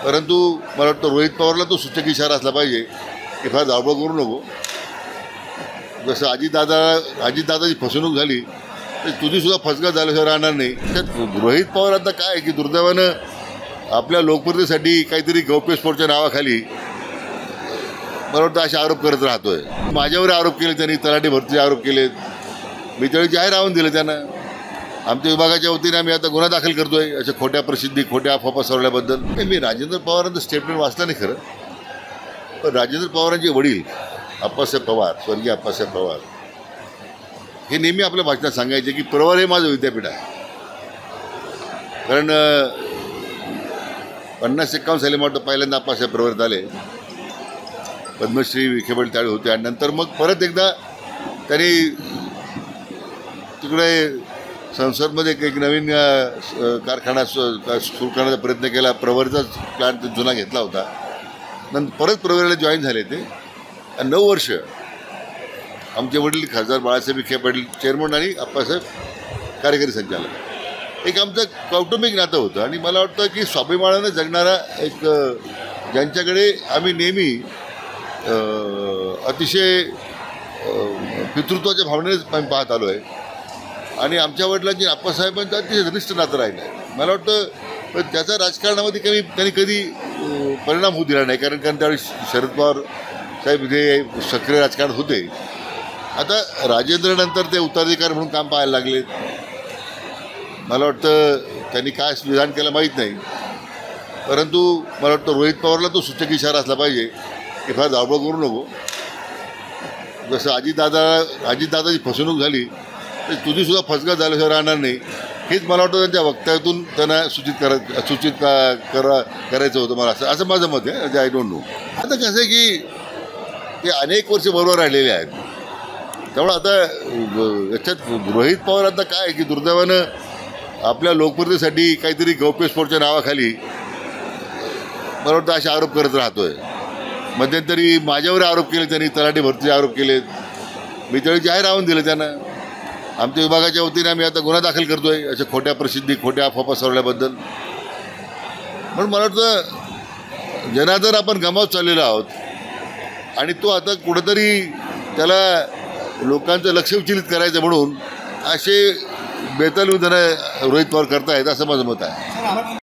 परंतु मला वाटतं रोहित पवारला तो सूचक इशारा असला पाहिजे की फार धावपळ करू नको. जसं अजितदादाची फसवणूक झाली तर तुझीसुद्धा फसगत झाल्याशिवाय राहणार नाही. त्यात रोहित पवार आता काय आहे की दुर्दैवानं आपल्या लोकप्रियतेसाठी काहीतरी गौप्यस्फोटच्या नावाखाली मला वाटतं असे आरोप करत राहतोय. माझ्यावर आरोप केले त्यांनी, तलाठी भरतीचे आरोप केलेत. मी त्यावेळी जाहीर आव्हान दिलं त्यांना. आमच्या विभागाच्या वतीने आम्ही आता गुन्हा दाखल करतोय अशा खोट्या प्रसिद्धी, खोट्या अफवा पसरवल्याबद्दल. मी राजेंद्र पवारांचं स्टेटमेंट वाचलं नाही खरं, पण राजेंद्र पवारांचे वडील आप्पासाहेब पवार, स्वर्गीय आप्पासाहेब पवार, हे नेहमी आपल्या भाषणात सांगायचे की प्रवर हे माझं विद्यापीठ आहे. कारण 50-51 साली वाटतं पहिल्यांदा आप्पासाहेब प्रवरत आले. पद्मश्री विखे पाटील त्यावेळी होते आणि नंतर मग परत एकदा त्यांनी तिकडे संसदमध्ये एक नवीन कारखाना सुरू करण्याचा प्रयत्न केला. प्रवरचाच प्लॅन जुना घेतला होता. नंतर परत प्रवरला जॉईन झाले ते आणि 9 वर्ष आमचे वडील खासदार बाळासाहेब विखे पाटील चेअरमन आणि आप्पासाहेब कार्यकारी संचालक. एक आमचं कौटुंबिक नातं होतं आणि मला वाटतं की स्वाभिमानानं जगणारा एक ज्यांच्याकडे आम्ही नेहमी अतिशय पितृत्वाच्या भावनेनेच आम्ही पाहत आलो आहे. आणि आमच्या वडिलांची आप्पासाहेबांचं अतिशय घनिष्ठ नातं राहिलं आहे. मला वाटतं पण त्याचा राजकारणामध्ये त्यांनी कधी परिणाम होऊ दिला नाही. कारण त्यावेळी शरद पवार साहेब इथे सक्रिय राजकारणात होते. आता राजेंद्रनंतर ते उत्तराधिकारी म्हणून काम पाहायला लागले. मला वाटतं त्यांनी काय विधान केलं माहीत नाही, परंतु मला वाटतं रोहित पवारला तो सूचक इशारा असला पाहिजे की फार धावपळ करू नको. जसं अजितदादाची फसवणूक झाली तर तुझीसुद्धा फसगत झाल्याशिवाय राहणार नाही. हेच मला वाटतं त्यांच्या वक्तव्यातून त्यांना सूचित करायचं होतं मला, असं माझं मत आहे. I don't know. आता कसं आहे की ते अनेक वर्ष बरोबर राहिलेले आहेत. त्यामुळे आता याच्यात रोहित पवार आता काय आहे की दुर्दैवानं आपल्या लोकप्रियतेसाठी काहीतरी गौप्यस्फोटच्या नावाखाली मला वाटतं असे आरोप करत राहतोय. मध्यंतरी माझ्यावर आरोप केले त्यांनी, तलाठी भरतीचे आरोप केलेत. मी त्यावेळी जाहीर आव्हान दिलं त्यांना. आमच्या विभागाच्या वतीने आम्ही आता गुन्हा दाखल करतोय अशा खोट्या प्रसिद्धी, खोट्या अफवा पसरवल्याबद्दल. म्हणून मला वाटतं जनार्दन आपण गमावत चाललेलो आहोत आणि तो आता कुठंतरी त्याला लोकांचं लक्ष विचलित करायचं म्हणून असे बेताल रोहित पवार करतायत, असं माझं मत आहे.